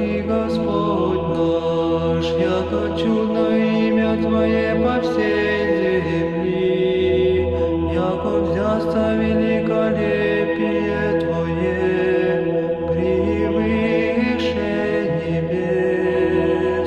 Господи, Господь наш, яко чудно имя Твое по всей земли, яко взясто великолепие Твое превыше небес.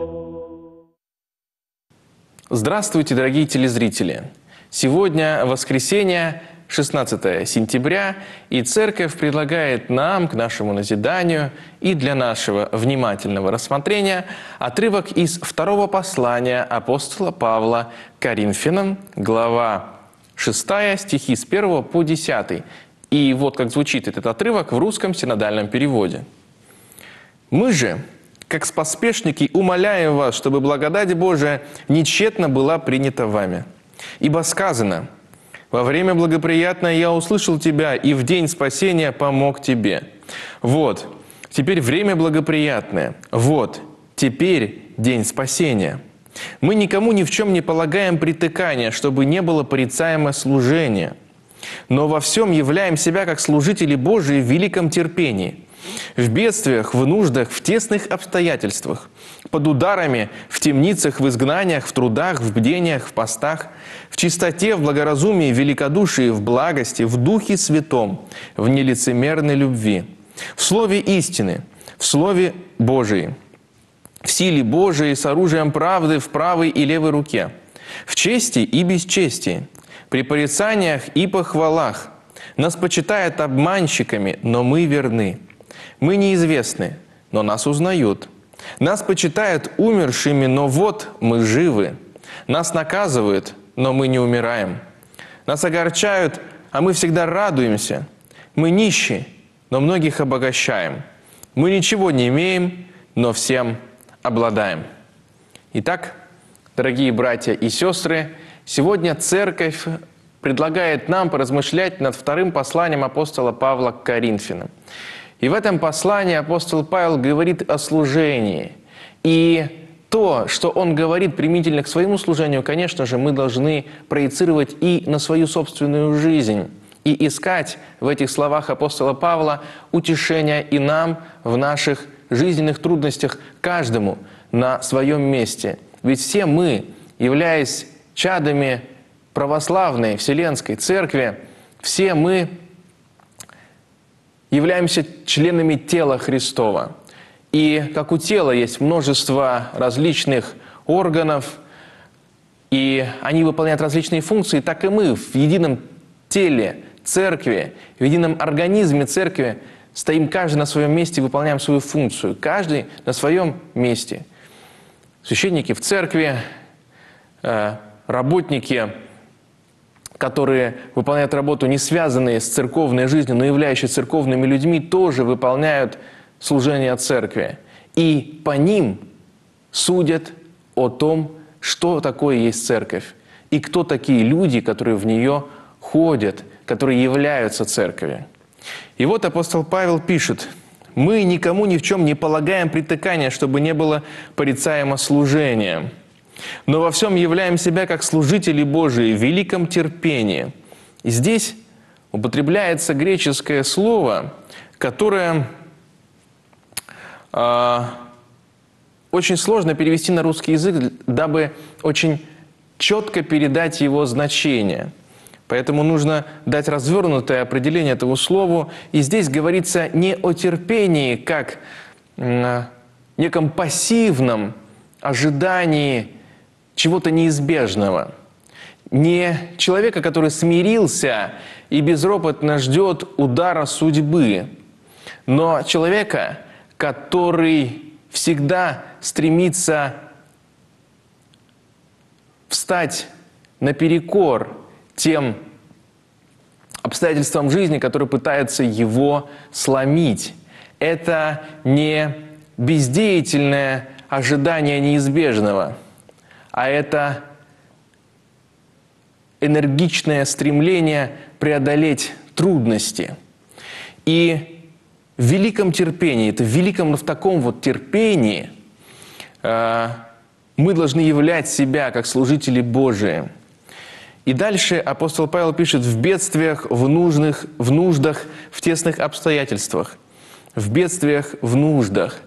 Здравствуйте, дорогие телезрители! Сегодня воскресенье, 16 сентября, и Церковь предлагает нам, к нашему назиданию и для нашего внимательного рассмотрения, отрывок из второго послания апостола Павла к Коринфянам, глава 6, стихи с 1 по 10. И вот как звучит этот отрывок в русском синодальном переводе. «Мы же, как споспешники, умоляем вас, чтобы благодать Божия нечетно была принята вами. Ибо сказано: во время благоприятное я услышал тебя, и в день спасения помог тебе. Вот, теперь время благоприятное. Вот, теперь день спасения. Мы никому ни в чем не полагаем притыкания, чтобы не было порицаемо служения. Но во всем являем себя как служители Божии в великом терпении, в бедствиях, в нуждах, в тесных обстоятельствах, под ударами, в темницах, в изгнаниях, в трудах, в бдениях, в постах, в чистоте, в благоразумии, в великодушии, в благости, в Духе Святом, в нелицемерной любви, в слове истины, в слове Божии, в силе Божией с оружием правды в правой и левой руке, в чести и бесчестии, при порицаниях и похвалах. Нас почитают обманщиками, но мы верны. Мы неизвестны, но нас узнают. Нас почитают умершими, но вот мы живы. Нас наказывают, но мы не умираем. Нас огорчают, а мы всегда радуемся. Мы нищие, но многих обогащаем. Мы ничего не имеем, но всем обладаем». Итак, дорогие братья и сестры, сегодня Церковь предлагает нам поразмышлять над вторым посланием апостола Павла к Коринфянам. И в этом послании апостол Павел говорит о служении. И то, что он говорит применительно к своему служению, конечно же, мы должны проецировать и на свою собственную жизнь, и искать в этих словах апостола Павла утешения и нам в наших жизненных трудностях, каждому на своем месте. Ведь все мы, являясь чадами православной Вселенской Церкви, все мы являемся членами тела Христова. И как у тела есть множество различных органов, и они выполняют различные функции, так и мы в едином теле Церкви, в едином организме Церкви стоим каждый на своем месте и выполняем свою функцию. Каждый на своем месте. Священники в Церкви, работники, которые выполняют работу, не связанные с церковной жизнью, но являющиеся церковными людьми, тоже выполняют служение Церкви. И по ним судят о том, что такое есть Церковь, и кто такие люди, которые в нее ходят, которые являются Церковью. И вот апостол Павел пишет: «Мы никому ни в чем не полагаем притыкания, чтобы не было порицаемо служения. Но во всем являем себя как служители Божии в великом терпении». И здесь употребляется греческое слово, которое очень сложно перевести на русский язык, дабы очень четко передать его значение. Поэтому нужно дать развернутое определение этому слову. И здесь говорится не о терпении, как неком пассивном ожидании чего-то неизбежного. Не человека, который смирился и безропотно ждет удара судьбы, но человека, который всегда стремится встать наперекор тем обстоятельствам жизни, которые пытаются его сломить. Это не бездеятельное ожидание неизбежного, а это энергичное стремление преодолеть трудности. И в великом терпении, это в великом, но в таком вот терпении мы должны являть себя как служители Божии. И дальше апостол Павел пишет: в бедствиях, в нуждах, в тесных обстоятельствах. В бедствиях, в нуждах.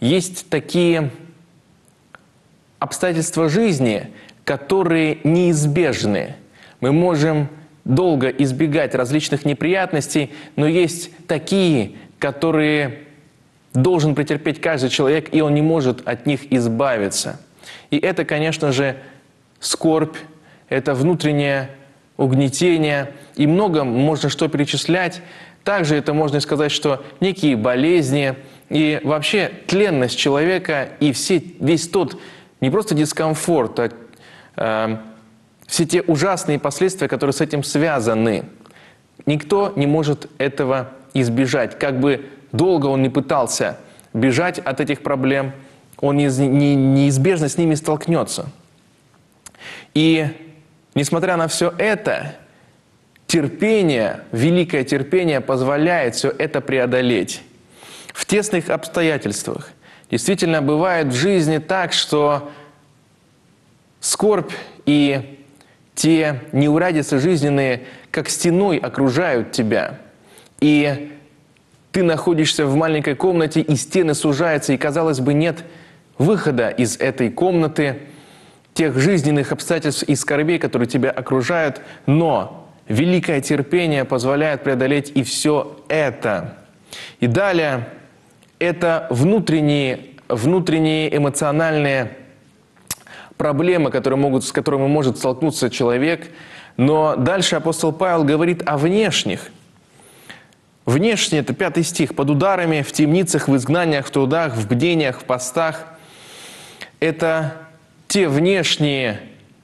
есть такие обстоятельства жизни, которые неизбежны. Мы можем долго избегать различных неприятностей, но есть такие, которые должен претерпеть каждый человек, и он не может от них избавиться. И это, конечно же, скорбь, это внутреннее угнетение, и много можно что перечислять. Также это можно сказать, что некие болезни, и вообще тленность человека, и весь тот не просто дискомфорт, а все те ужасные последствия, которые с этим связаны. Никто не может этого избежать. Как бы долго он не пытался бежать от этих проблем, он неизбежно с ними столкнется. И несмотря на все это, терпение, великое терпение позволяет все это преодолеть. В тесных обстоятельствах действительно бывает в жизни так, что скорбь и те неурядицы жизненные, как стеной, окружают тебя. И ты находишься в маленькой комнате, и стены сужаются, и, казалось бы, нет выхода из этой комнаты, тех жизненных обстоятельств и скорбей, которые тебя окружают. Но великое терпение позволяет преодолеть и все это. И далее это внутренние эмоциональные проблемы, с которыми может столкнуться человек. Но дальше апостол Павел говорит о внешних. Внешне, это 5 стих, под ударами, в темницах, в изгнаниях, в трудах, в бдениях, в постах. Это те внешние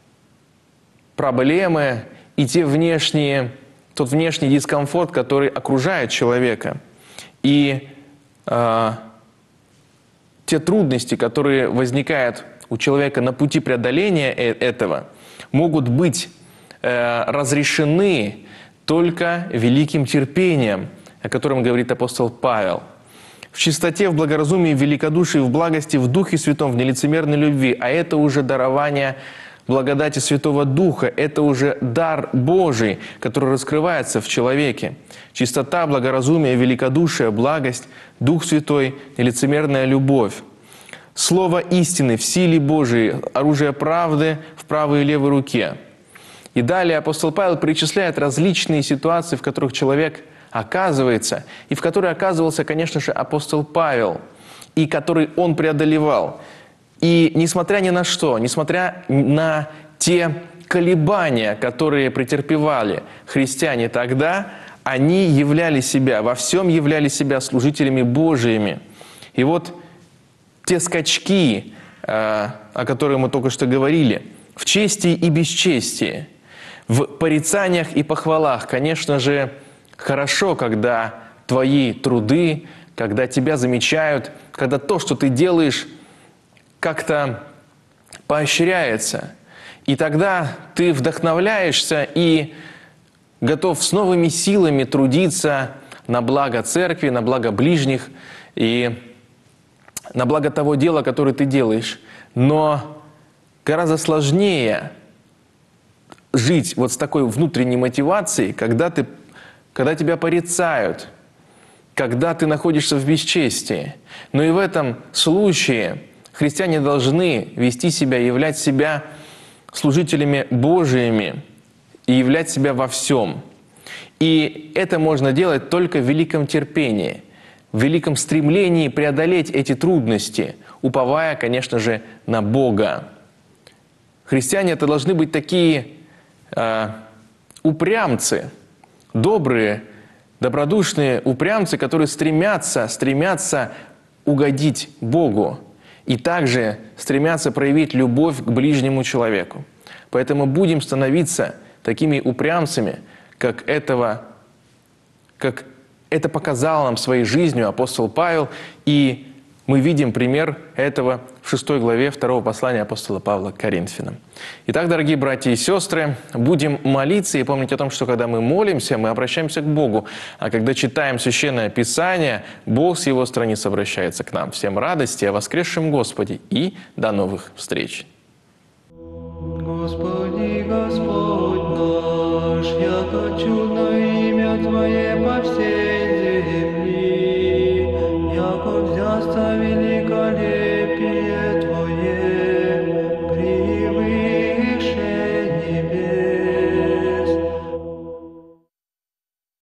проблемы и тот внешний дискомфорт, который окружает человека. И те трудности, которые возникают у человека на пути преодоления этого, могут быть разрешены только великим терпением, о котором говорит апостол Павел. В чистоте, в благоразумии, в великодушии, в благости, в Духе Святом, в нелицемерной любви. А это уже дарование благодати Святого Духа. Это уже дар Божий, который раскрывается в человеке. Чистота, благоразумие, великодушие, благость, Дух Святой, нелицемерная любовь. Слово истины в силе Божией, оружие правды в правой и левой руке. И далее апостол Павел перечисляет различные ситуации, в которых человек оказывается, и в которой оказывался, конечно же, апостол Павел, и который он преодолевал. И несмотря ни на что, несмотря на те колебания, которые претерпевали христиане тогда, они являли себя, во всем являли себя служителями Божиими. И вот те скачки, о которых мы только что говорили, в чести и бесчестии, в порицаниях и похвалах, конечно же, хорошо, когда твои труды, когда тебя замечают, когда то, что ты делаешь, как-то поощряется. И тогда ты вдохновляешься и готов с новыми силами трудиться на благо церкви, на благо ближних и на благо того дела, которое ты делаешь. Но гораздо сложнее жить вот с такой внутренней мотивацией, когда тебя порицают, когда ты находишься в бесчестии. Но и в этом случае христиане должны вести себя, являть себя служителями Божиими и являть себя во всем. И это можно делать только в великом терпении, в великом стремлении преодолеть эти трудности, уповая, конечно же, на Бога. Христиане это должны быть такие упрямцы, добрые, добродушные упрямцы, которые стремятся угодить Богу и также стремятся проявить любовь к ближнему человеку. Поэтому будем становиться такими упрямцами, как это показал нам своей жизнью апостол Павел, и мы видим пример этого в 6 главе 2 послания апостола Павла к Коринфянам. Итак, дорогие братья и сестры, будем молиться и помнить о том, что когда мы молимся, мы обращаемся к Богу, а когда читаем Священное Писание, Бог с Его страниц обращается к нам. Всем радости о воскресшем Господе и до новых встреч! Господи, Господь наш, яко чудно имя Твое по всей земли, яко взяста великая